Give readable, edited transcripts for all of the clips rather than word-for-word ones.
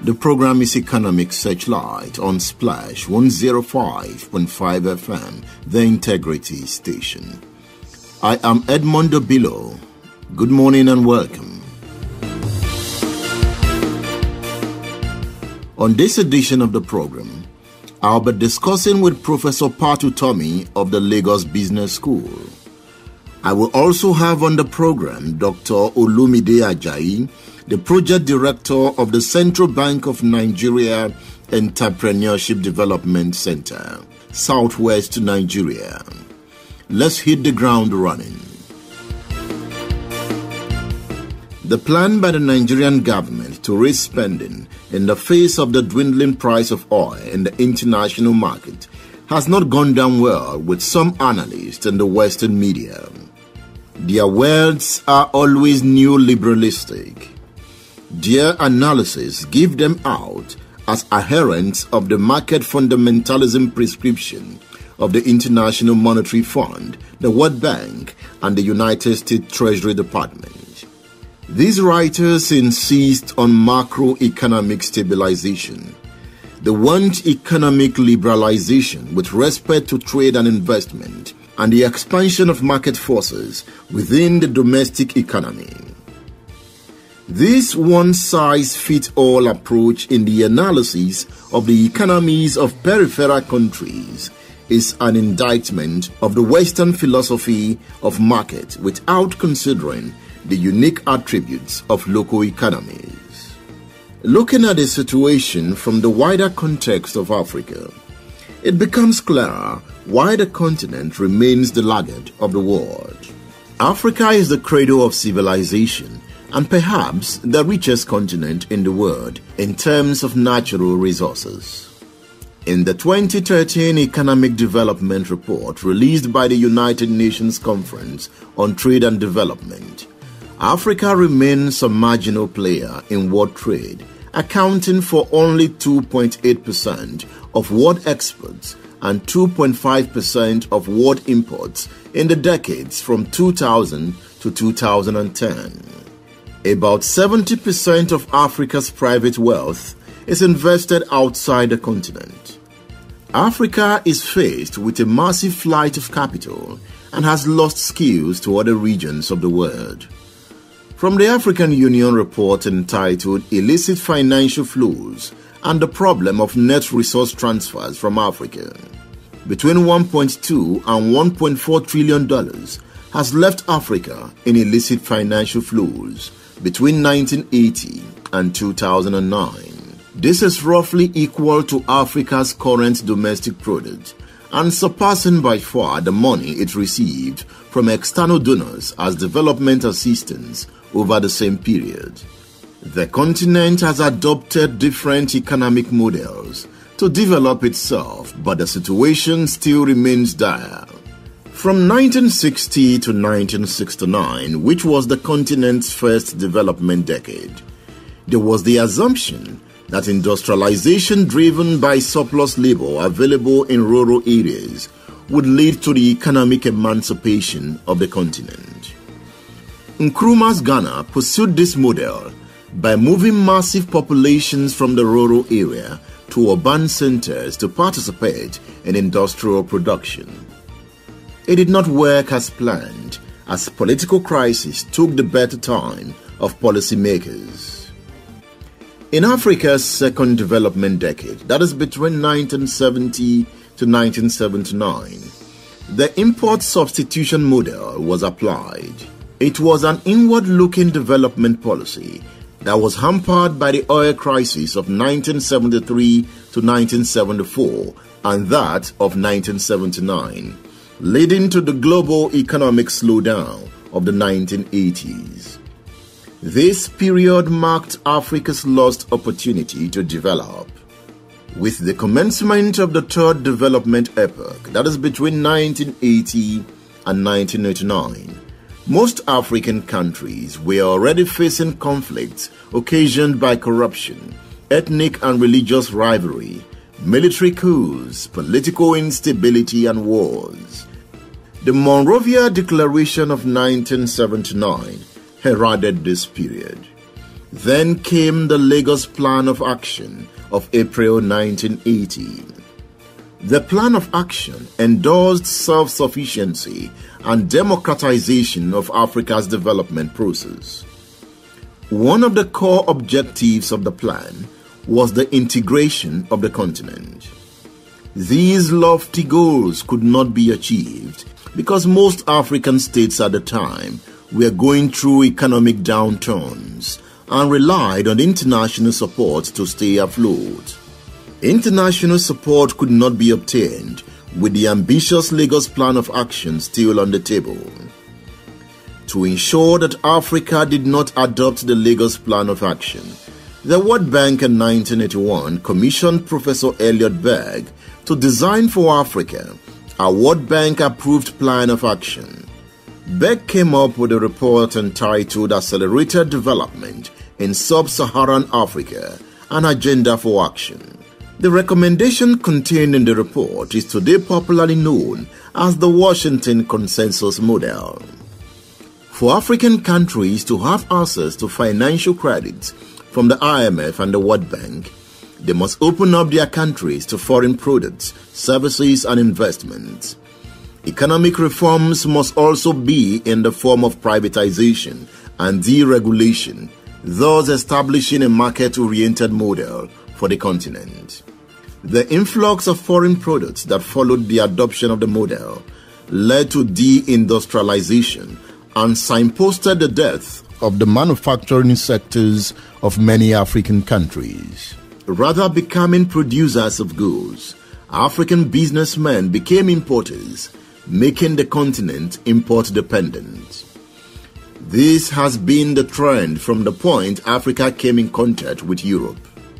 The program is Economic Searchlight on Splash 105.5 FM, the Integrity Station. I am Edmondo Bilo. Good morning and welcome. On this edition of the program, I'll be discussing with Professor Utomi of the Lagos Business School. I will also have on the program Dr. Olumide Ajayi, the Project Director of the Central Bank of Nigeria Entrepreneurship Development Center, Southwest Nigeria. Let's hit the ground running. The plan by the Nigerian government to raise spending in the face of the dwindling price of oil in the international market has not gone down well with some analysts in the Western media. Their words are always neoliberalistic. Their analysis give them out as adherents of the market fundamentalism prescription of the International Monetary Fund, the World Bank, and the United States Treasury Department. These writers insist on macroeconomic stabilization. They want economic liberalization with respect to trade and investment, and the expansion of market forces within the domestic economy. This one-size-fits-all approach in the analysis of the economies of peripheral countries is an indictment of the Western philosophy of market without considering the unique attributes of local economies. Looking at the situation from the wider context of Africa, it becomes clear why the continent remains the laggard of the world. Africa is the cradle of civilization and perhaps the richest continent in the world in terms of natural resources. In the 2013 Economic Development Report released by the United Nations Conference on Trade and Development, Africa remains a marginal player in world trade, accounting for only 2.8% of world exports and 2.5% of world imports in the decades from 2000 to 2010. About 70% of Africa's private wealth is invested outside the continent. Africa is faced with a massive flight of capital and has lost skills to other regions of the world. From the African Union report entitled Illicit Financial Flows and the Problem of Net Resource Transfers from Africa, between $1.2 and $1.4 trillion has left Africa in illicit financial flows between 1980 and 2009. This is roughly equal to Africa's current domestic product and surpassing by far the money it received from external donors as development assistance over the same period. The continent has adopted different economic models to develop itself, but the situation still remains dire. From 1960 to 1969, which was the continent's first development decade, there was the assumption that industrialization driven by surplus labor available in rural areas would lead to the economic emancipation of the continent. Nkrumah's Ghana pursued this model by moving massive populations from the rural area to urban centers to participate in industrial production. It did not work as planned, as political crisis took the better time of policymakers. In Africa's second development decade, that is between 1970 to 1979, the import substitution model was applied. It was an inward-looking development policy that was hampered by the oil crisis of 1973 to 1974 and that of 1979, leading to the global economic slowdown of the 1980s. This period marked Africa's lost opportunity to develop. With the commencement of the third development epoch, that is between 1980 and 1989, most African countries were already facing conflicts occasioned by corruption, ethnic and religious rivalry, military coups, political instability, and wars. The Monrovia Declaration of 1979 heralded this period. Then came the Lagos Plan of Action of April 1980. The Plan of Action endorsed self-sufficiency and democratization of Africa's development process. One of the core objectives of the plan was the integration of the continent. These lofty goals could not be achieved because most African states at the time were going through economic downturns and relied on international support to stay afloat. International support could not be obtained with the ambitious Lagos Plan of Action still on the table. To ensure that Africa did not adopt the Lagos Plan of Action, the World Bank in 1981 commissioned Professor Elliot Berg to design for Africa a World Bank-approved plan of action. Berg came up with a report entitled Accelerated Development in Sub-Saharan Africa, an Agenda for Action. The recommendation contained in the report is today popularly known as the Washington Consensus Model. For African countries to have access to financial credit from the IMF and the World Bank, they must open up their countries to foreign products, services, and investments. Economic reforms must also be in the form of privatization and deregulation, thus establishing a market-oriented model for the continent. The influx of foreign products that followed the adoption of the model led to deindustrialization and signposted the death of the manufacturing sectors of many African countries. Rather becoming producers of goods, African businessmen became importers, making the continent import-dependent. This has been the trend from the point Africa came in contact with Europe.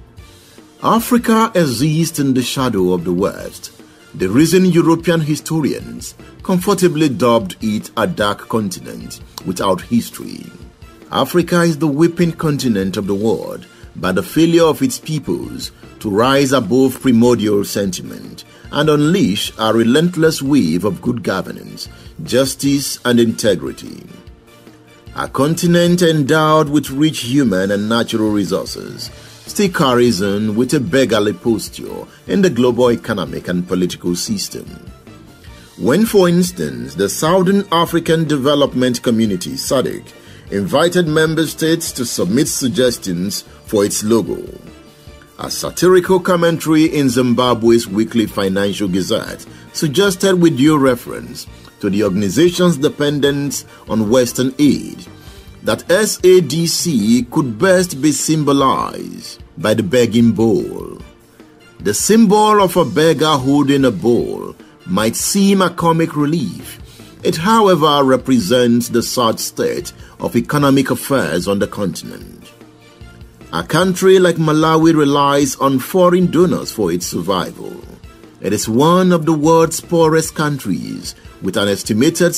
Africa exists in the shadow of the West, the reason European historians comfortably dubbed it a dark continent without history. Africa is the weeping continent of the world by the failure of its peoples to rise above primordial sentiment and unleash a relentless wave of good governance, justice, and integrity. A continent endowed with rich human and natural resources still carries on with a beggarly posture in the global economic and political system. When, for instance, the Southern African Development Community, SADC, invited member states to submit suggestions for its logo. A satirical commentary in Zimbabwe's weekly Financial Gazette suggested with due reference to the organization's dependence on Western aid that SADC could best be symbolized by the begging bowl. The symbol of a beggar holding a bowl might seem a comic relief. It, however, represents the sad state of economic affairs on the continent. A country like Malawi relies on foreign donors for its survival. It is one of the world's poorest countries, with an estimated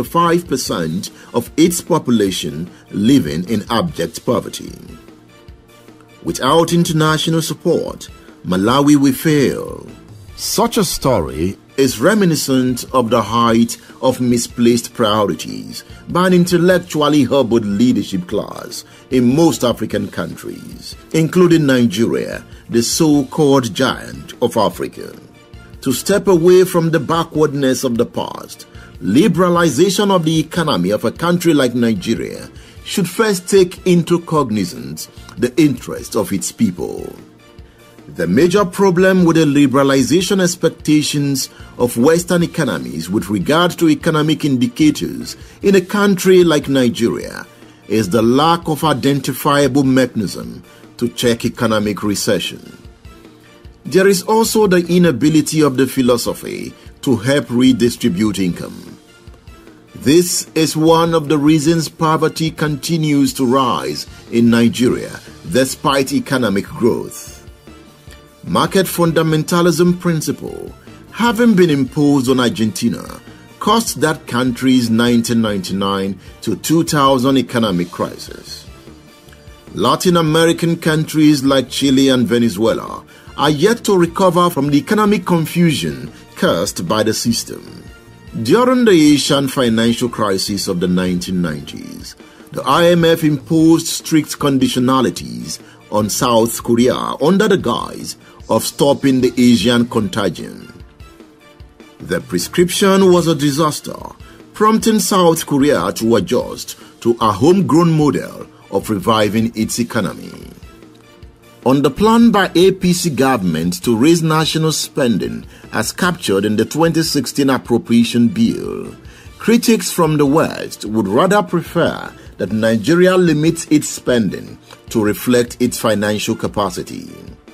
75% of its population living in abject poverty. Without international support, Malawi will fail. Such a story is reminiscent of the height of misplaced priorities by an intellectually hobbled leadership class in most African countries, including Nigeria, the so-called giant of Africa. To step away from the backwardness of the past, liberalization of the economy of a country like Nigeria should first take into cognizance the interest of its people. The major problem with the liberalization expectations of Western economies with regard to economic indicators in a country like Nigeria is the lack of identifiable mechanism to check economic recession. There is also the inability of the philosophy to help redistribute income. This is one of the reasons poverty continues to rise in Nigeria despite economic growth. Market fundamentalism principle, having been imposed on Argentina, cost that country's 1999 to 2000 economic crisis. Latin American countries like Chile and Venezuela are yet to recover from the economic confusion caused by the system. During the Asian financial crisis of the 1990s, The IMF imposed strict conditionalities on South Korea under the guise of stopping the Asian contagion. The prescription was a disaster, prompting South Korea to adjust to a homegrown model of reviving its economy. On the plan by APC government to raise national spending as captured in the 2016 appropriation bill, critics from the West would rather prefer that Nigeria limits its spending to reflect its financial capacity.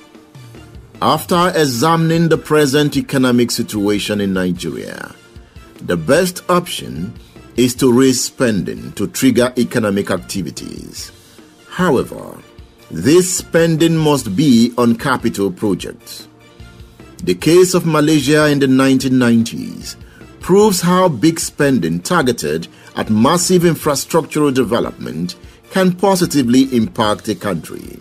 After examining the present economic situation in Nigeria, the best option is to raise spending to trigger economic activities. However, this spending must be on capital projects. The case of Malaysia in the 1990s proves how big spending targeted at massive infrastructural development can positively impact a country.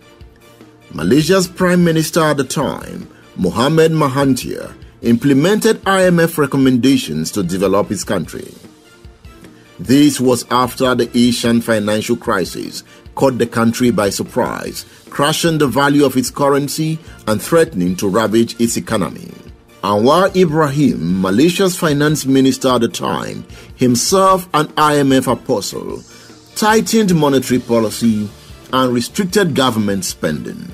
Malaysia's Prime Minister at the time, Mohamed Mahathir, implemented IMF recommendations to develop his country. This was after the Asian financial crisis caught the country by surprise, crashing the value of its currency and threatening to ravage its economy. Anwar Ibrahim, Malaysia's finance minister at the time, himself an IMF apostle, tightened monetary policy and restricted government spending.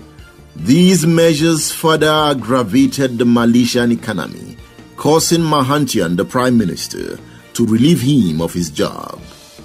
These measures further aggravated the Malaysian economy, causing Mahathir, the Prime Minister, to relieve him of his job.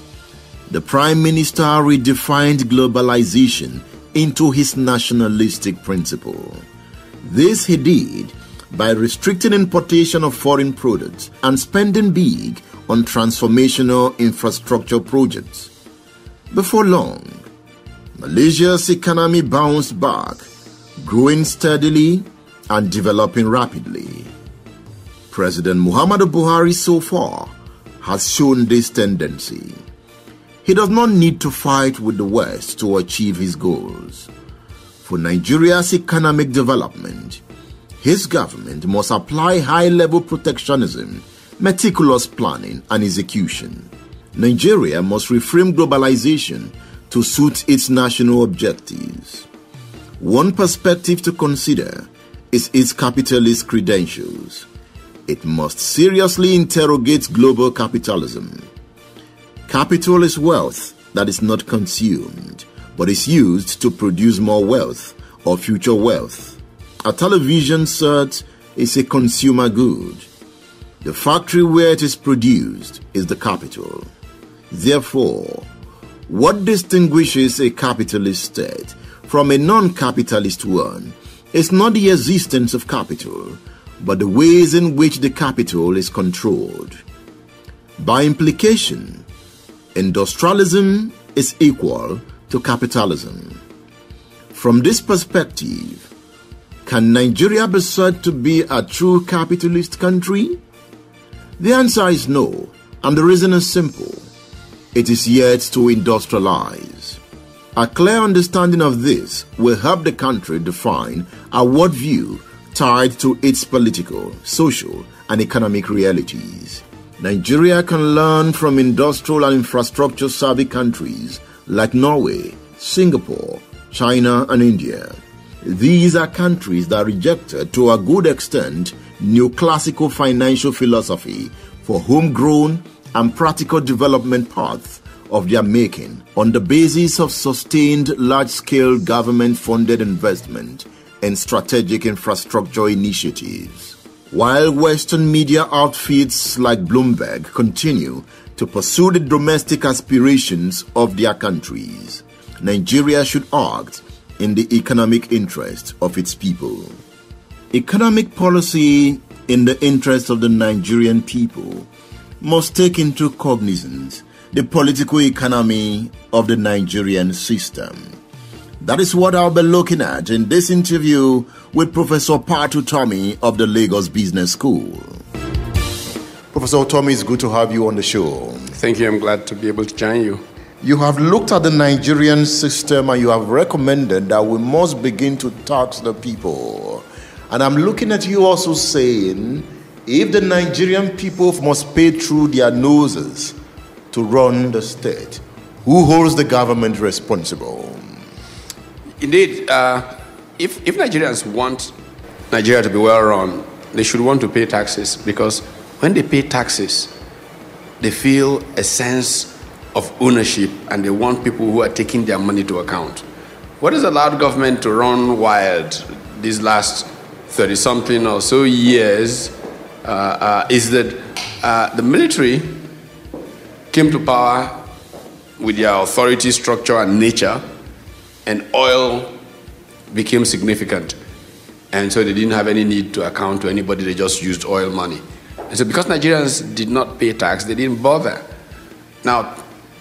The Prime Minister redefined globalization into his nationalistic principle. This he did by restricting importation of foreign products and spending big on transformational infrastructure projects. Before long, Malaysia's economy bounced back, growing steadily and developing rapidly. President Muhammadu Buhari so far has shown this tendency. He does not need to fight with the West to achieve his goals. For Nigeria's economic development, his government must apply high-level protectionism, meticulous planning and execution. Nigeria must reframe globalization to suit its national objectives. One perspective to consider is its capitalist credentials. It must seriously interrogate global capitalism. Capital is wealth that is not consumed, but is used to produce more wealth or future wealth. A television set is a consumer good. The factory where it is produced is the capital. Therefore, what distinguishes a capitalist state from a non-capitalist one is not the existence of capital, but the ways in which the capital is controlled. By implication, industrialism is equal to capitalism. From this perspective, can Nigeria be said to be a true capitalist country? The answer is no, and the reason is simple. It is yet to industrialize. A clear understanding of this will help the country define a worldview tied to its political, social, and economic realities. Nigeria can learn from industrial and infrastructure-savvy countries like Norway, Singapore, China, and India. These are countries that rejected to a good extent neoclassical financial philosophy for homegrown and practical development paths of their making on the basis of sustained large-scale government-funded investment and strategic infrastructure initiatives. While Western media outfits like Bloomberg continue to pursue the domestic aspirations of their countries, Nigeria should act in the economic interest of its people. Economic policy in the interest of the Nigerian people must take into cognizance the political economy of the Nigerian system. That is what I'll be looking at in this interview with Professor Utomi of the Lagos Business School. Professor Utomi, it's good to have you on the show. Thank you. I'm glad to be able to join you. You have looked at the Nigerian system and you have recommended that we must begin to tax the people. And I'm looking at you also saying, if the Nigerian people must pay through their noses to run the state, Who holds the government responsible? Indeed, if Nigerians want Nigeria to be well run, they should want to pay taxes, because when they pay taxes, they feel a sense of ownership and they want people who are taking their money to account. What has allowed government to run wild these last 30-something or so years is that the military came to power with their authority structure and nature, and oil became significant. And so they didn't have any need to account to anybody, they just used oil money. And so because Nigerians did not pay tax, they didn't bother. Now,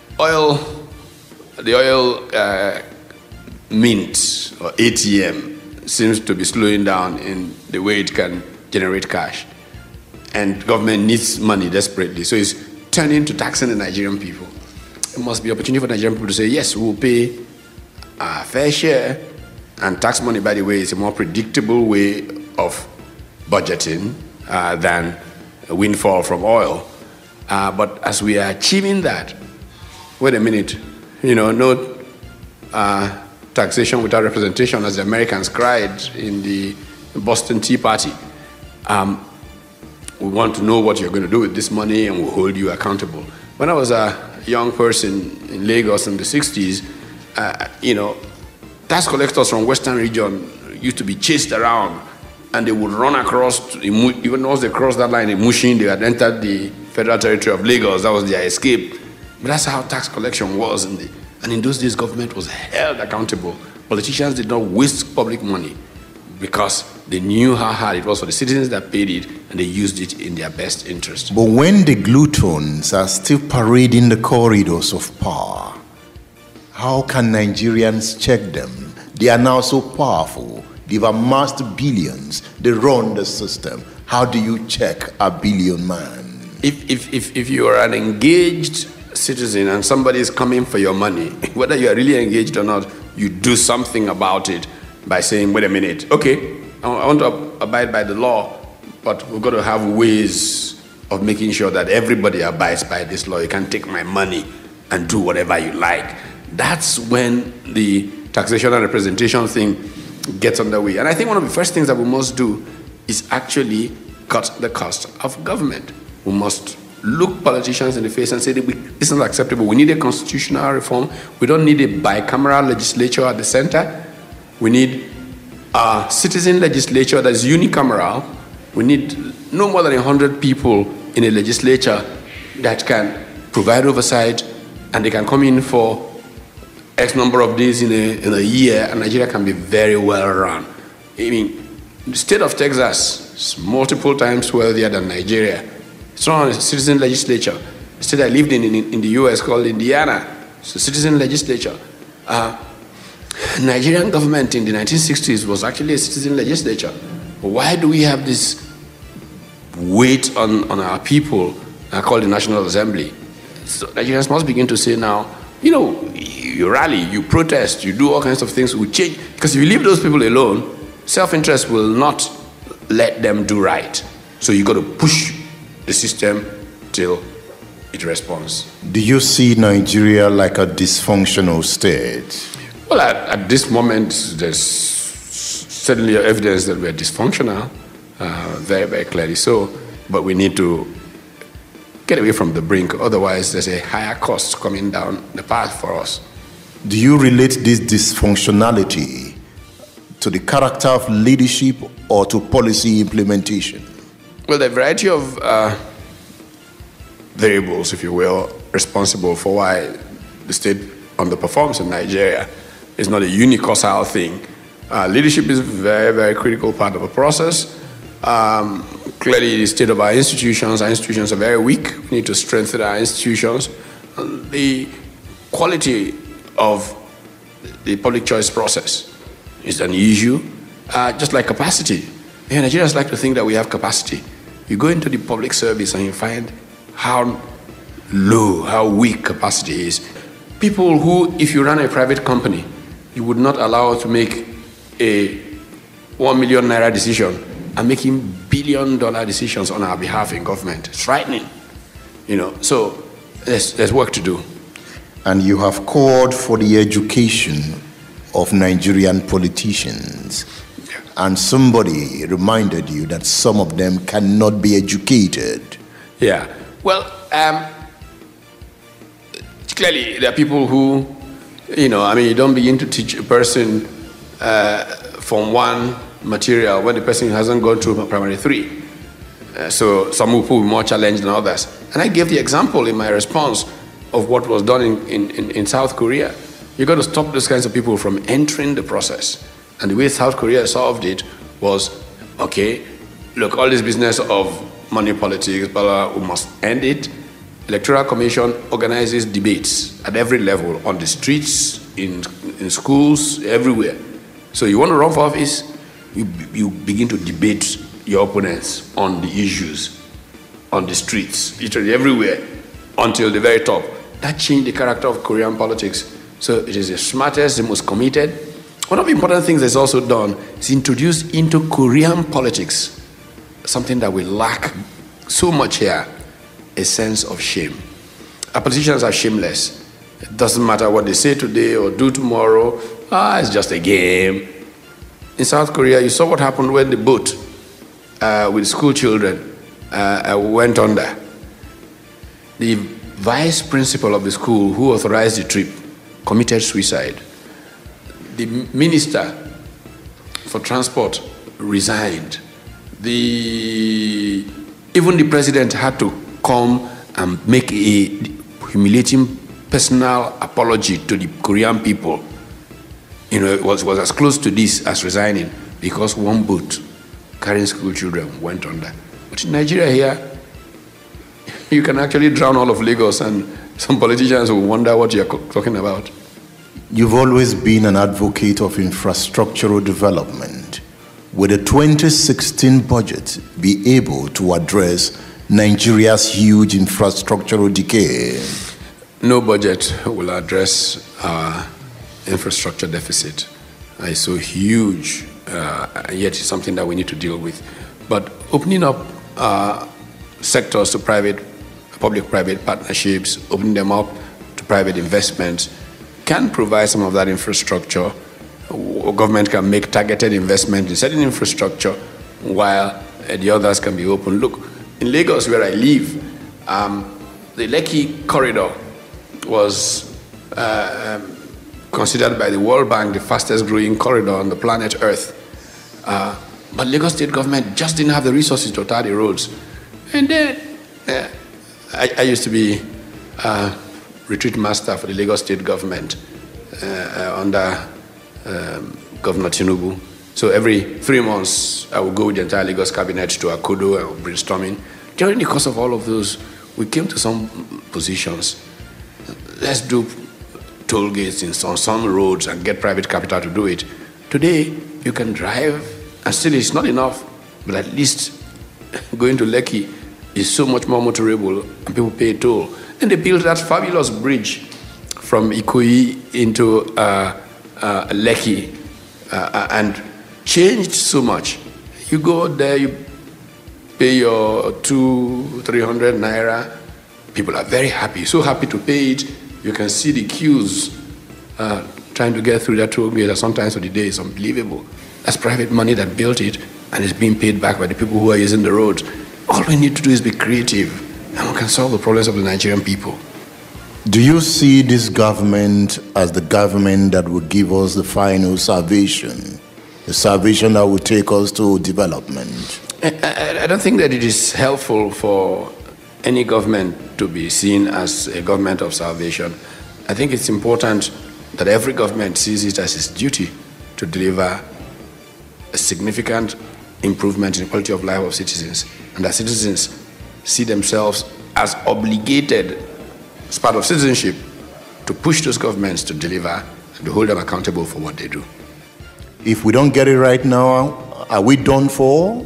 the oil mint, or ATM, seems to be slowing down in the way it can generate cash. And government needs money desperately, so it's turning to taxing the Nigerian people. It must be an opportunity for Nigerian people to say, yes, we'll pay our fair share. And tax money, by the way, is a more predictable way of budgeting than a windfall from oil. But as we are achieving that, wait a minute, no taxation without representation, as the Americans cried in the Boston Tea Party. We want to know what you're going to do with this money, and we'll hold you accountable. When I was a young person in Lagos in the 60s, tax collectors from Western region used to be chased around, and they would run across, even once they crossed that line in Mushin, they had entered the federal territory of Lagos. That was their escape. But that's how tax collection was. And in those days, government was held accountable. Politicians did not waste public money because they knew how hard it was for the citizens that paid it, and they used it in their best interest. But when the gluttons are still parading the corridors of power, how can Nigerians check them? They are now so powerful. They've amassed billions. They run the system. How do you check a billion man? If you are an engaged citizen and somebody is coming for your money, whether you are really engaged or not, you do something about it by saying, wait a minute, okay, I want to abide by the law, but we've got to have ways of making sure that everybody abides by this law. You can't take my money and do whatever you like. That's when the taxation and representation thing gets underway. And I think one of the first things that we must do is actually cut the cost of government. We must look politicians in the face and say, this is not acceptable. We need a constitutional reform. We don't need a bicameral legislature at the center. We need a citizen legislature that is unicameral. We need no more than 100 people in a legislature that can provide oversight, and they can come in for X number of days in a year, and Nigeria can be very well run. I mean, the state of Texas is multiple times wealthier than Nigeria. It's not a citizen legislature. The state I lived in the US called Indiana. It's a citizen legislature. Nigerian government in the 1960s was actually a citizen legislature. Why do we have this weight on our people called the National Assembly? So Nigerians must begin to say now, you rally, you protest, you do all kinds of things, will change. Because if you leave those people alone, self-interest will not let them do right. So you got to push the system till it responds. Do you see Nigeria like a dysfunctional state? Well, at this moment, there's certainly evidence that we're dysfunctional, very, very clearly so. But we need to get away from the brink. Otherwise, there's a higher cost coming down the path for us. Do you relate this dysfunctionality to the character of leadership or to policy implementation? Well, there are a variety of variables, if you will, responsible for why the state underperforms in Nigeria. It's not a unicausal thing. Leadership is a very, very critical part of the process. Clearly, the state of our institutions are very weak. We need to strengthen our institutions. The quality of the public choice process is an issue, just like capacity. Nigerians like to think that we have capacity. You go into the public service and you find how low, how weak capacity is. People who, if you run a private company, you would not allow to make a 1 million naira decision and making $1 billion decisions on our behalf in government. It's frightening, So there's work to do. and you have called for the education of Nigerian politicians. Yeah. And somebody reminded you that some of them cannot be educated. Yeah. Well, clearly there are people who, you don't begin to teach a person from one material when the person hasn't gone through primary 3. So some people will be more challenged than others. And I gave the example in my response of what was done in South Korea. You got to stop those kinds of people from entering the process. And the way South Korea solved it was, okay, look, all this business of money politics, blah, blah, we must end it. Electoral Commission organizes debates at every level, on the streets, in schools, everywhere. So you want to run for office, you begin to debate your opponents on the issues, on the streets, literally everywhere, until the very top. That changed the character of Korean politics. So it is the smartest, the most committed. One of the important things that's also done is introduce into Korean politics something that we lack so much here, a sense of shame. Our politicians are shameless. It doesn't matter what they say today or do tomorrow. It's just a game. In South Korea, you saw what happened when the boat with school children went under. The vice principal of the school who authorized the trip committed suicide. The minister for transport resigned. Even the president had to come and make a humiliating personal apology to the Korean people. It was as close to this as resigning, because one boat carrying school children went under. But in Nigeria here, you can actually drown all of Lagos, and some politicians will wonder what you're talking about. You've always been an advocate of infrastructural development. Will the 2016 budget be able to address Nigeria's huge infrastructural decay? No budget will address our infrastructure deficit. It's so huge, yet it's something that we need to deal with. But opening up sectors to public-private partnerships, opening them up to private investments, can provide some of that infrastructure. Government can make targeted investment in certain infrastructure, while the others can be open. Look, in Lagos, where I live, the Lekki corridor was considered by the World Bank the fastest growing corridor on the planet Earth. But Lagos state government just didn't have the resources to tar the roads. And then I used to be retreat master for the Lagos state government under Governor Tinubu. So every 3 months, I would go with the entire Lagos cabinet to Akodo and brainstorming. During the course of all of those, we came to some positions. Let's do toll gates on some roads and get private capital to do it. Today, you can drive, and still it's not enough, but at least going to Lekki is so much more motorable, and people pay a toll. And they built that fabulous bridge from Ikoyi into Lekki, and changed so much. You go there, you pay your 200-300 naira. People are very happy, so happy to pay it. You can see the queues trying to get through that toll gate, sometimes for the day. It's unbelievable. That's private money that built it, and it's being paid back by the people who are using the roads. All we need to do is be creative, and we can solve the problems of the Nigerian people. Do you see this government as the government that will give us the final salvation, the salvation that will take us to development? I don't think that it is helpful for any government to be seen as a government of salvation. I think it's important that every government sees it as its duty to deliver a significant improvement in the quality of life of citizens, and that citizens see themselves as obligated, as part of citizenship, to push those governments to deliver and to hold them accountable for what they do. If we don't get it right now, are we done for?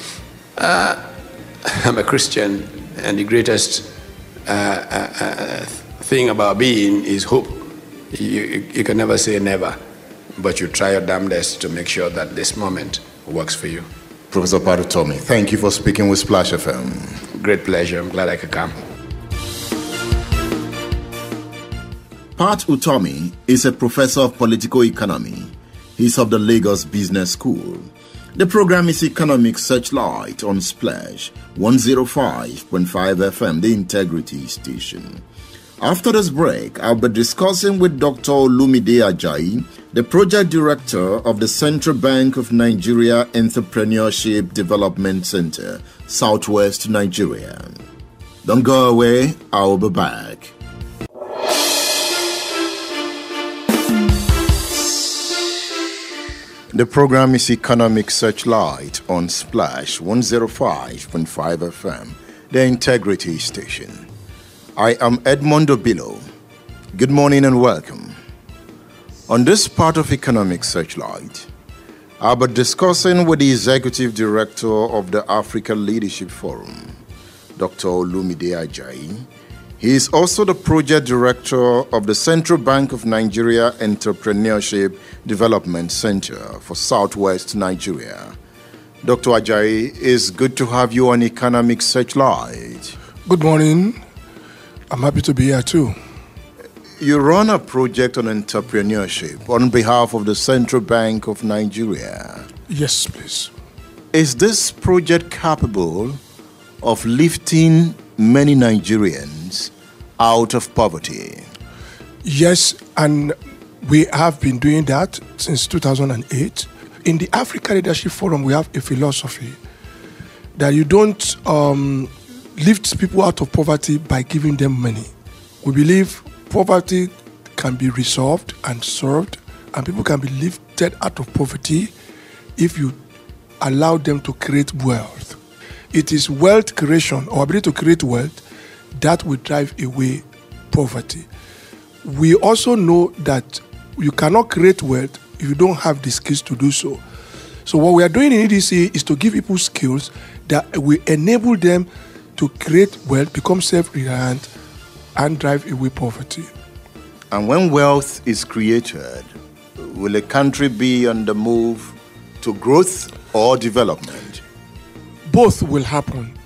I'm a Christian, and the greatest thing about being is hope. You can never say never, but you try your damnedest to make sure that this moment works for you. Professor Utomi, thank you for speaking with Splash FM. Great pleasure. I'm glad I could come. Pat Utomi is a professor of political economy. He's of the Lagos Business School. The program is Economic Searchlight on Splash 105.5 FM, the Integrity Station. After this break, I'll be discussing with Dr. Olumide Ajayi, the project director of the Central Bank of Nigeria Entrepreneurship Development Center, Southwest Nigeria. Don't go away, I'll be back. The program is Economic Searchlight on Splash 105.5 FM, the Integrity Station. I am Edmond Obilo. Good morning and welcome. On this part of Economic Searchlight, I'll be discussing with the Executive Director of the Africa Leadership Forum, Dr. Olumide Ajayi. He is also the Project Director of the Central Bank of Nigeria Entrepreneurship Development Center for Southwest Nigeria. Dr. Ajayi, it's good to have you on Economic Searchlight. Good morning. I'm happy to be here too. You run a project on entrepreneurship on behalf of the Central Bank of Nigeria. Yes, please. Is this project capable of lifting many Nigerians out of poverty? Yes, and we have been doing that since 2008. In the Africa Leadership Forum, we have a philosophy that you don't lift people out of poverty by giving them money. We believe poverty can be resolved and solved, and people can be lifted out of poverty if you allow them to create wealth. It is wealth creation, or ability to create wealth, that will drive away poverty. We also know that you cannot create wealth if you don't have the skills to do so. So what we are doing in EDC is to give people skills that will enable them to create wealth, become self-reliant, and drive away poverty. And when wealth is created, will a country be on the move to growth or development? Both will happen.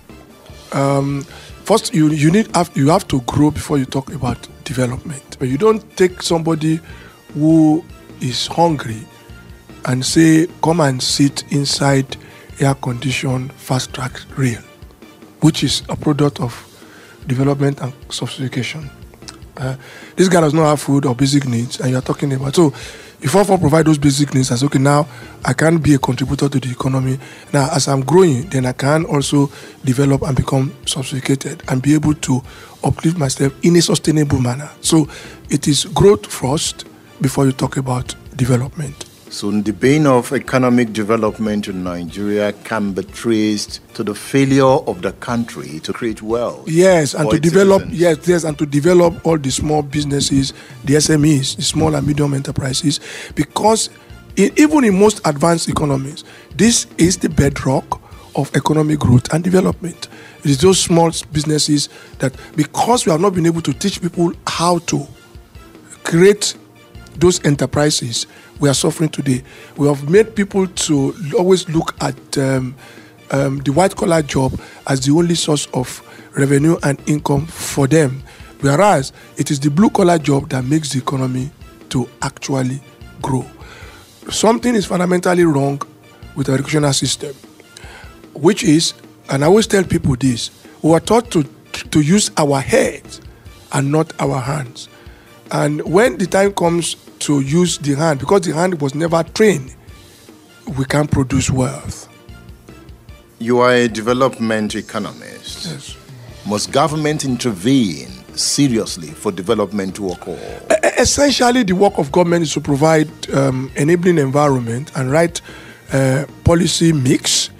First, you have to grow before you talk about development. But you don't take somebody who is hungry and say, come and sit inside air-conditioned fast-track rail, which is a product of development and sophistication. This guy does not have food or basic needs, and you are talking about. So, if I provide those basic needs, I say, okay, now I can be a contributor to the economy. Now, as I'm growing, then I can also develop and become sophisticated and be able to uplift myself in a sustainable manner. So, it is growth first before you talk about development. So the bane of economic development in Nigeria can be traced to the failure of the country to create wealth. Yes, and to develop and to develop all the small businesses, the SMEs, the small and medium enterprises, because even in most advanced economies, this is the bedrock of economic growth and development. It is those small businesses that, because we have not been able to teach people how to create those enterprises, we are suffering today. We have made people to always look at the white-collar job as the only source of revenue and income for them, whereas it is the blue-collar job that makes the economy to actually grow. Something is fundamentally wrong with the educational system, which is, and I always tell people this, we are taught to use our heads and not our hands. And when the time comes to use the hand, because the hand was never trained, we can't produce wealth. You are a development economist. Yes. Must government intervene seriously for development to occur? Essentially, the work of government is to provide enabling environment and right policy mix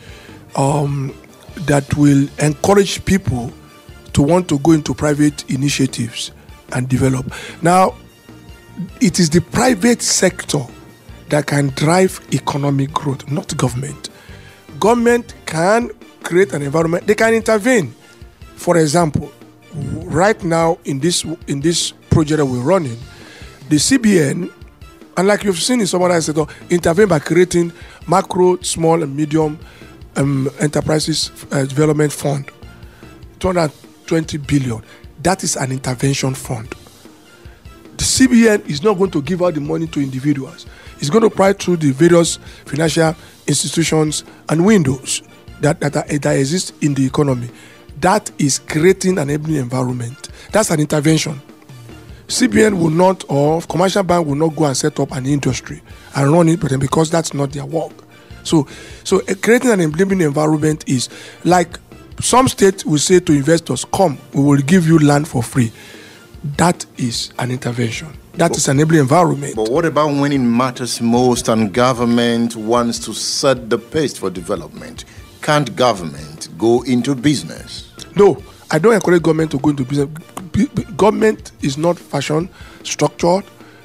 that will encourage people to want to go into private initiatives and develop. Now, it is the private sector that can drive economic growth, not government. Government can create an environment, they can intervene. For example, right now in this project that we're running, the CBN, and like you've seen in some other sector, intervene by creating macro, small and medium enterprises development fund, 220 billion. That is an intervention fund. The CBN is not going to give out the money to individuals. It's going to provide through the various financial institutions and windows that exist in the economy. That is creating an enabling environment. That's an intervention. CBN will not, or commercial bank will not go and set up an industry and run it, but because that's not their work. So creating an enabling environment is like some states will say to investors, come, we will give you land for free. That is an intervention. That is an enabling environment. But what about when it matters most and government wants to set the pace for development? Can't government go into business? No, I don't encourage government to go into business. Government is not fashion structured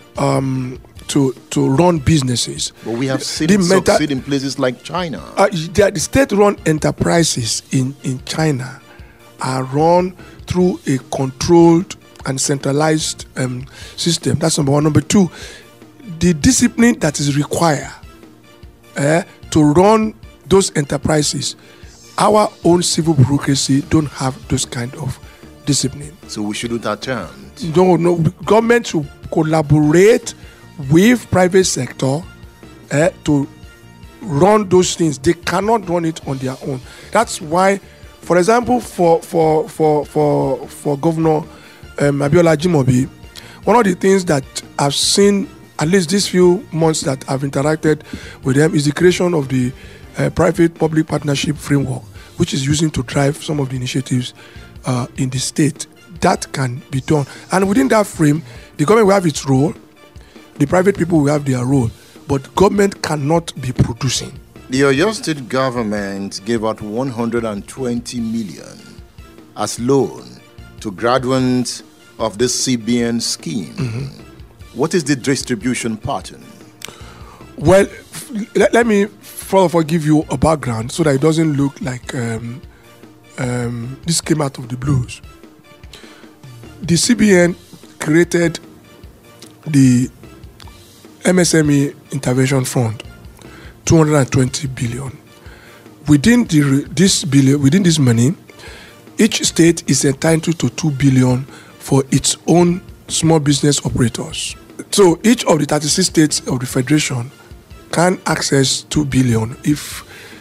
to run businesses. But we have seen it succeed in places like China. The state-run enterprises in China are run through a controlled and centralized system. That's number one. Number two, the discipline that is required to run those enterprises, our own civil bureaucracy don't have those kind of discipline. So we shouldn't attempt. No. Government should collaborate with private sector to run those things. They cannot run it on their own. That's why, for example, for Governor Abiola Ajimobi, one of the things that I've seen, at least these few months that I've interacted with them, is the creation of the private-public partnership framework, which is using to drive some of the initiatives in the state. That can be done. And within that frame, the government will have its role, the private people will have their role, but government cannot be producing. The Oyo State government gave out 120 million as loan to graduates of this CBN scheme. Mm-hmm. What is the distribution pattern? Well, let me first of all give you a background so that it doesn't look like this came out of the blues. The CBN created the MSME Intervention Fund, 220 billion. Within this money, each state is entitled to 2 billion for its own small business operators. So each of the 36 states of the federation can access 2 billion if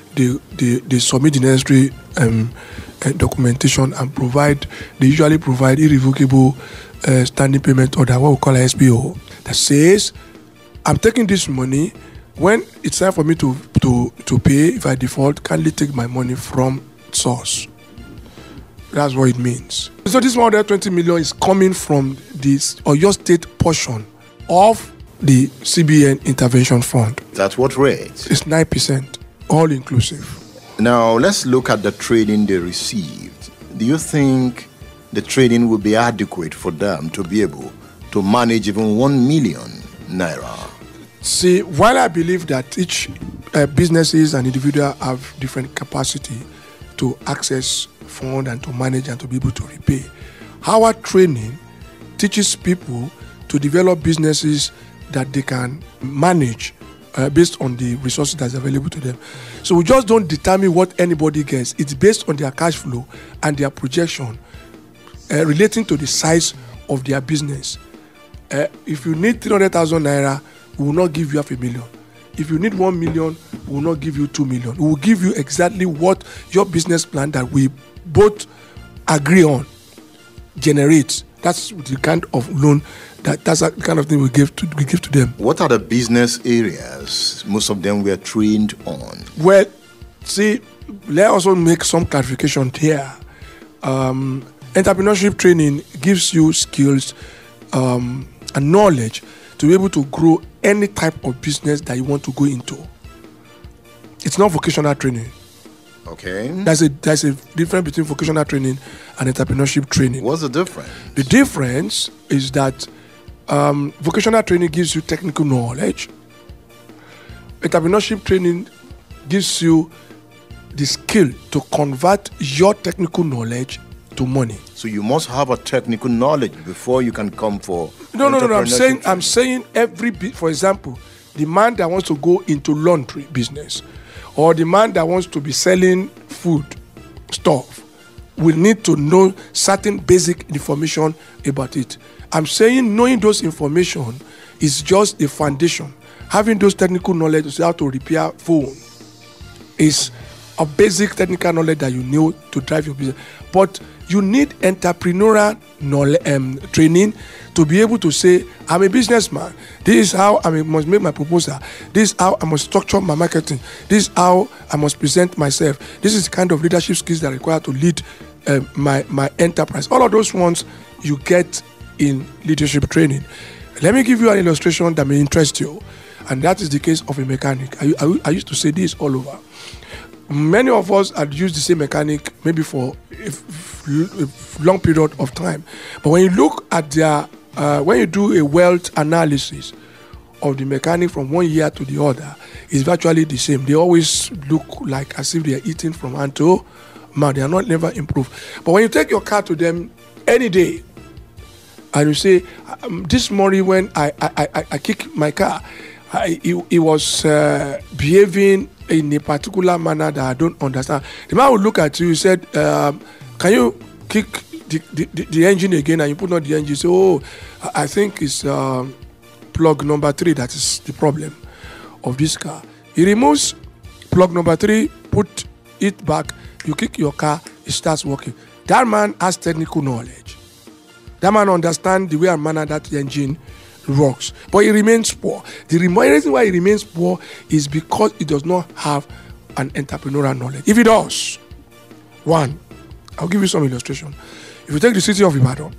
they submit the necessary documentation and they usually provide irrevocable standing payment order, what we call a SPO, that says, I'm taking this money. When it's time for me to pay, if I default, kindly take my money from source. That's what it means. So this 120 million is coming from this Oyo State portion of the CBN Intervention Fund. That's what rate? It's 9%, all inclusive. Now, let's look at the training they received. Do you think the training will be adequate for them to be able to manage even 1 million naira? See, while I believe that each businesses and individual have different capacity to access fund and to manage and to be able to repay, our training teaches people to develop businesses that they can manage based on the resources that's available to them. So we just don't determine what anybody gets. It's based on their cash flow and their projection relating to the size of their business. If you need 300,000 naira, we will not give you 500,000. If you need 1 million, we will not give you 2 million. We will give you exactly what your business plan that we both agree on generates. That's the kind of loan that's the kind of thing we give to them. What are the business areas most of them were trained on? Well, see, let's also make some clarification here. Entrepreneurship training gives you skills and knowledge to be able to grow any type of business that you want to go into. It's not vocational training. Okay. There's a difference between vocational training and entrepreneurship training. What's the difference? The difference is that vocational training gives you technical knowledge. Entrepreneurship training gives you the skill to convert your technical knowledge to money. So you must have a technical knowledge before you can come for No. I'm saying for example, the man that wants to go into laundry business, or the man that wants to be selling food stuff, will need to know certain basic information about it. I'm saying knowing those information is just a foundation. Having those technical knowledge is how to repair phone is a basic technical knowledge that you need to drive your business. But you need entrepreneurial knowledge, training to be able to say, I'm a businessman. This is how I must make my proposal. This is how I must structure my marketing. This is how I must present myself. This is the kind of leadership skills that are required to lead my enterprise. All of those ones you get in leadership training. Let me give you an illustration that may interest you, and that is the case of a mechanic. I used to say this all over. Many of us had used the same mechanic maybe for a long period of time. But when you look at their, when you do a wealth analysis of the mechanic from one year to the other, it's virtually the same. They always look like as if they are eating from hand to mouth. They are not never improved. But when you take your car to them any day, and you say, this morning when I kicked my car, it was behaving in a particular manner that I don't understand. The man would look at you, he said, can you kick the engine again? And you put on the engine, say, oh, I think it's plug number 3 that is the problem of this car. He removes plug number 3, put it back, you kick your car, it starts working. That man has technical knowledge. That man understands the way and manner that the engine works, but he remains poor. The reason why he remains poor is because he does not have an entrepreneurial knowledge. If he does, one, I'll give you some illustration. If you take the city of Ibadan,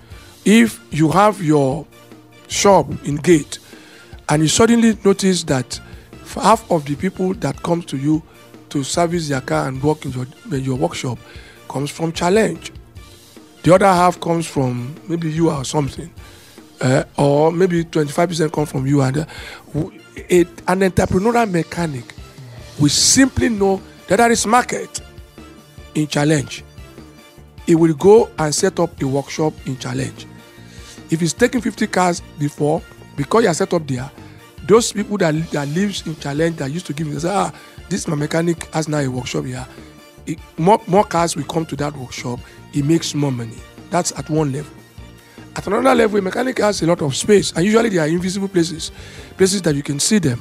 if you have your shop in Gate and you suddenly notice that half of the people that come to you to service their car and work in your workshop comes from Challenge, the other half comes from maybe you or something, or maybe 25% come from you, and an entrepreneurial mechanic will simply know that there is market in Challenge. He will go and set up a workshop in Challenge. If he's taking 50 cars before, because he has set up there, those people that lives in Challenge that used to give him, they say, this my mechanic has now a workshop here. More cars will come to that workshop. He makes more money. That's at one level. At another level, a mechanic has a lot of space, and usually they are invisible places that you can see them.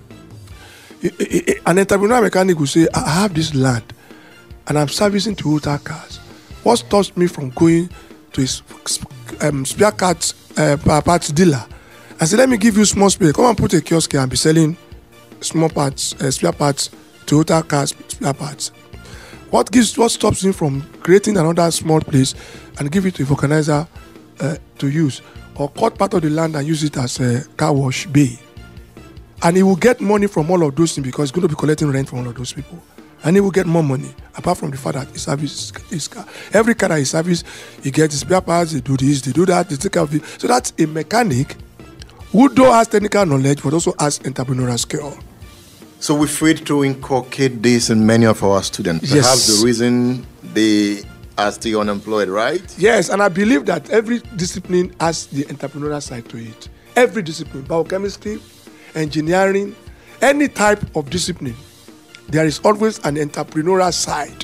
An entrepreneurial mechanic will say, I have this land, and I'm servicing Toyota cars. What stops me from going to a spare parts dealer and say, let me give you small space. Come and put a kiosk here and be selling small parts, spare parts, Toyota cars, spare parts. What stops him from creating another small place and give it to a vulcanizer to use, or cut part of the land and use it as a car wash bay? And he will get money from all of those things because he's going to be collecting rent from all of those people. And he will get more money, apart from the fact that he services his car. Every car that he services, he gets his spare parts, they do this, they do that, they take care of it. So that's a mechanic who though has technical knowledge, but also has entrepreneurial skill. So we're free to inculcate this in many of our students. Yes. Perhaps the reason they are still unemployed, right? Yes, and I believe that every discipline has the entrepreneurial side to it. Every discipline, biochemistry, engineering, any type of discipline, there is always an entrepreneurial side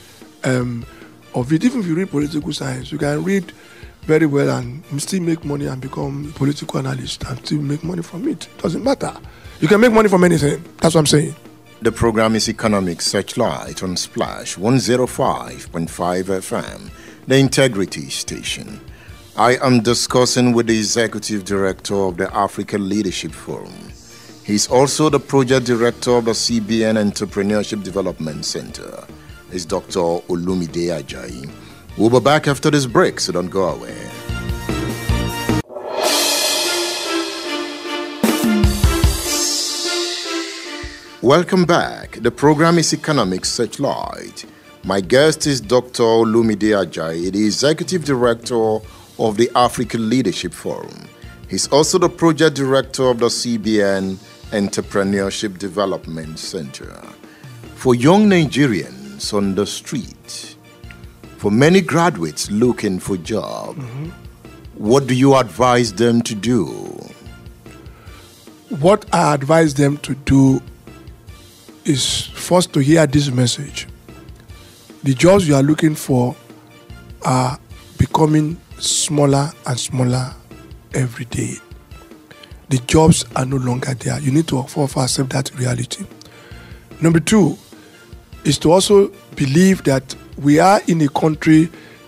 of it. Even if you read political science, you can read very well and still make money and become a political analyst and still make money from it. Doesn't matter. You can make money from anything. That's what I'm saying. The program is Economics SearchLight on Splash 105.5 FM, the Integrity Station. I am discussing with the Executive Director of the Africa Leadership Forum. He's also the Project Director of the CBN Entrepreneurship Development Center. It's Dr. Olumide Ajayi. We'll be back after this break, so don't go away. Welcome back. The program is Economics SearchLight. My guest is Dr. Olumide Ajayi, the Executive Director of the African Leadership Forum. He's also the Project Director of the CBN Entrepreneurship Development Center. For young Nigerians on the street, for many graduates looking for jobs, what do you advise them to do? What I advise them to do is first to hear this message. the jobs you are looking for are becoming smaller and smaller every day. The jobs are no longer there. You need to accept that reality. Number 2 is to also believe that we are in a country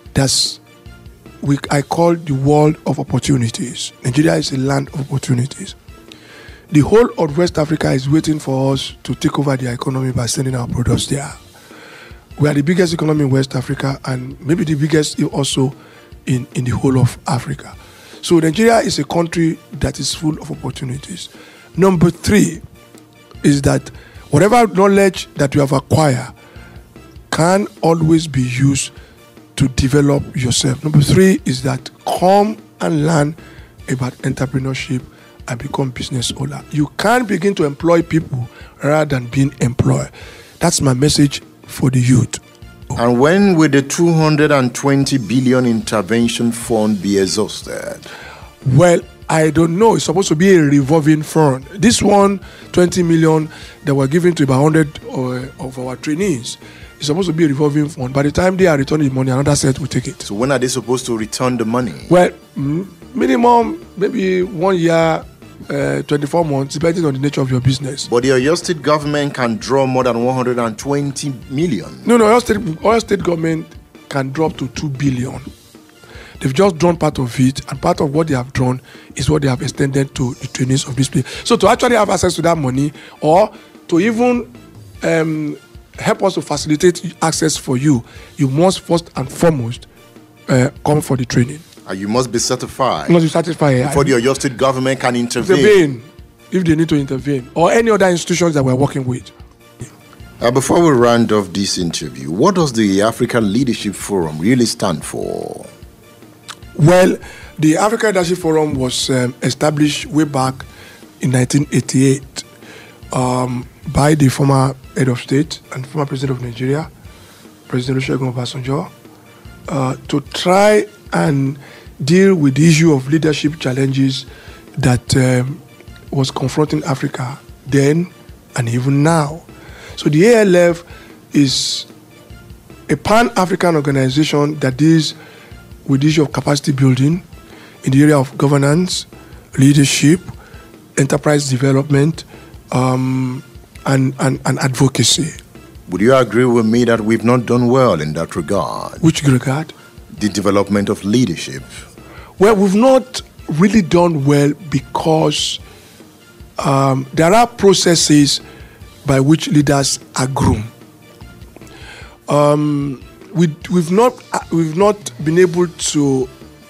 I call the world of opportunities. Nigeria is a land of opportunities. The whole of West Africa is waiting for us to take over their economy by sending our products there. We are the biggest economy in West Africa and maybe the biggest also in the whole of Africa. So Nigeria is a country that is full of opportunities. Number 3 is that whatever knowledge that you have acquired can always be used to develop yourself. Number 3 is that come and learn about entrepreneurship and become business owner. You can begin to employ people rather than being employed. That's my message for the youth. And when will the 220 billion intervention fund be exhausted? Well, I don't know. It's supposed to be a revolving fund. This one, 20 million that were given to about 100 of our trainees, is supposed to be a revolving fund. By the time they are returning the money, another set will take it. So when are they supposed to return the money? Well, minimum, maybe 1 year, 24 months, depending on the nature of your business. But the Oyo State government can draw more than 120 million. No, Oyo State government can drop to 2 billion. They've just drawn part of it, and part of what they have drawn is what they have extended to the trainees of this place. So to actually have access to that money, or to even help us to facilitate access for you, you must first and foremost come for the training. And you must be certified. You must be certified. Before the Oyo State government can intervene. If they need to intervene, or any other institutions that we're working with. Before we round off this interview, what does the African Leadership Forum really stand for? Well, the African Leadership Forum was established way back in 1988 by the former head of state and former president of Nigeria, President Olusegun Obasanjo, to try and deal with the issue of leadership challenges that was confronting Africa then and even now. So the ALF is a pan-African organization that deals with the issue of capacity building in the area of governance, leadership, enterprise development, and advocacy. Would you agree with me that we've not done well in that regard? Which regard? The development of leadership. Well, we've not really done well because there are processes by which leaders are groomed. We've not been able to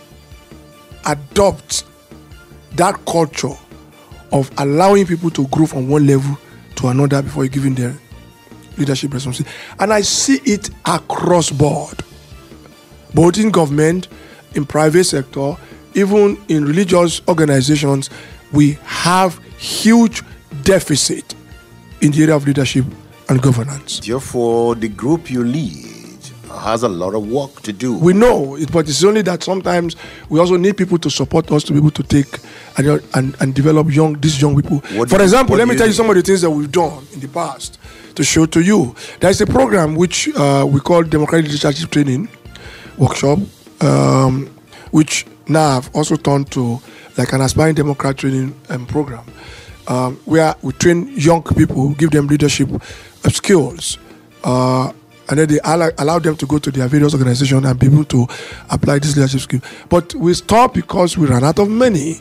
adopt that culture of allowing people to grow from one level to another before giving their leadership responsibility. And I see it across board, both in government, in private sector, even in religious organizations. We have huge deficit in the area of leadership and governance. Therefore, the group you lead has a lot of work to do. We know it, but it's only that sometimes we also need people to support us to be able to take and develop these young people. For example, let me tell you some of the things that we've done in the past to show to you. There is a program which we call Democratic Leadership Training Workshop, which now I've also turned to like an aspiring Democrat training program, where we train young people, give them leadership skills, and then they allow them to go to their various organizations and be able to apply this leadership skill. But we stopped because we ran out of money.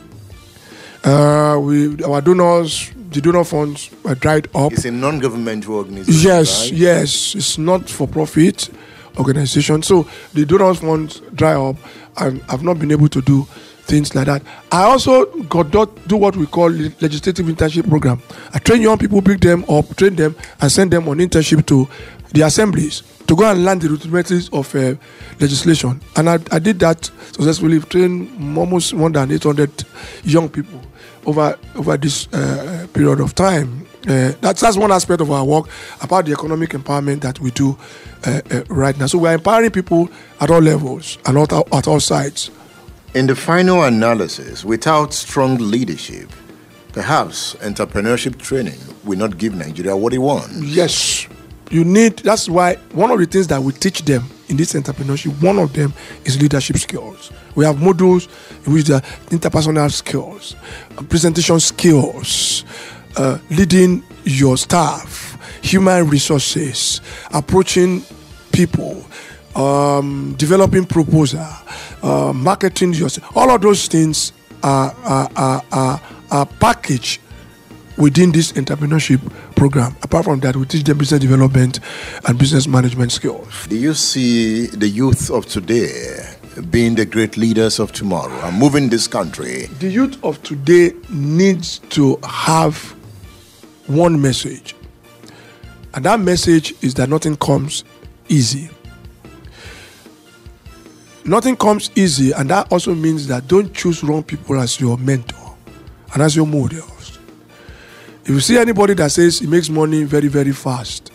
Our donors, the donor funds were dried up. It's a non-governmental organization. Yes, right? yes, it's not for profit organization. So the donors funds dry up, and I've not been able to do things like that. I also do what we call legislative internship program. I train young people, pick them up, train them, and send them on internship to the assemblies to go and learn the rudimentaries of legislation. And I did that successfully, trained almost more than 800 young people over this period of time. That's one aspect of our work about the economic empowerment that we do right now. So we're empowering people at all levels and at all sides. In the final analysis, without strong leadership, perhaps entrepreneurship training will not give Nigeria what it wants. Yes, That's why one of the things that we teach them in this entrepreneurship, one of them is leadership skills. We have modules in which the interpersonal skills, presentation skills, leading your staff, human resources, approaching people, developing proposal, marketing yourself. All of those things are packaged within this entrepreneurship program. Apart from that, we teach them business development and business management skills. Do you see the youth of today being the great leaders of tomorrow and moving this country? The youth of today needs to have one message. And that message is that nothing comes easy. Nothing comes easy, and that also means that don't choose wrong people as your mentor and as your models. If you see anybody that says he makes money very, very fast,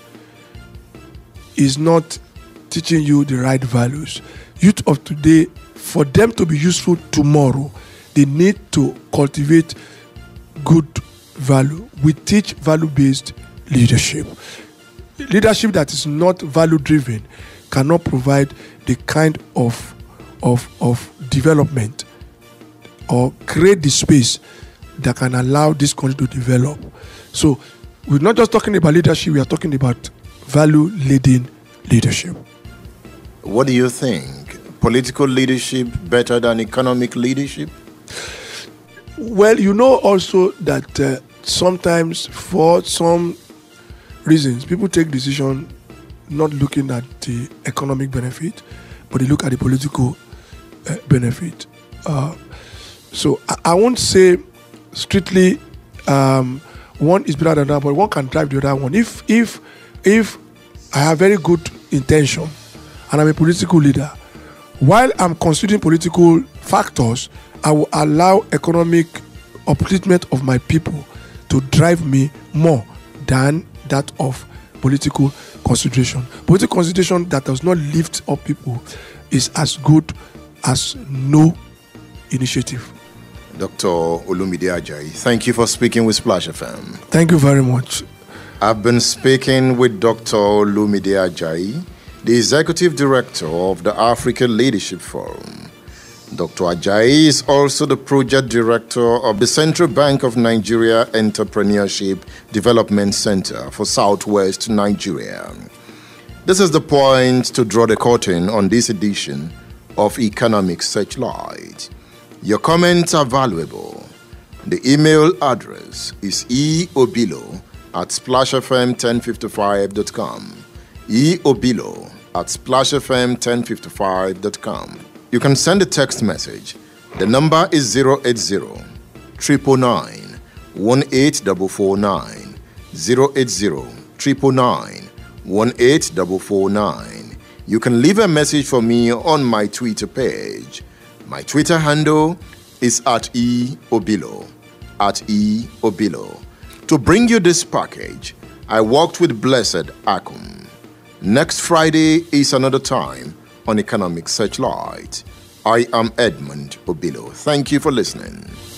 is not teaching you the right values. Youth of today, for them to be useful tomorrow, they need to cultivate good value. We teach value-based leadership. Leadership that is not value-driven cannot provide the kind of development or create the space that can allow this country to develop. So we're not just talking about leadership, we are talking about value-leading leadership. What do you think? Political leadership better than economic leadership? Well, you know also that sometimes for some reasons, people take decisions not looking at the economic benefit, but they look at the political benefit. So I won't say strictly one is better than the other, but one can drive the other one. If I have very good intention and I'm a political leader, while I'm considering political factors, I will allow economic upliftment of my people to drive me more than that of political consideration. Political consideration that does not lift up people is as good as no initiative. Dr. Olumide Ajayi, thank you for speaking with Splash FM. Thank you very much. I've been speaking with Dr. Olumide Ajayi, the Executive Director of the African Leadership Forum. Dr. Ajayi is also the Project Director of the Central Bank of Nigeria Entrepreneurship Development Center for Southwest Nigeria. This is the point to draw the curtain on this edition of Economic SearchLight. Your comments are valuable. The email address is eobilo@splashfm1055.com. eobilo@splashfm1055.com. You can send a text message. The number is 080-999-18449. 080-999-18449. You can leave a message for me on my Twitter page. My Twitter handle is @eobilo. To bring you this package, I worked with Blessed Akum. Next Friday is another time on Economic SearchLight. I am Edmund Obilo. Thank you for listening.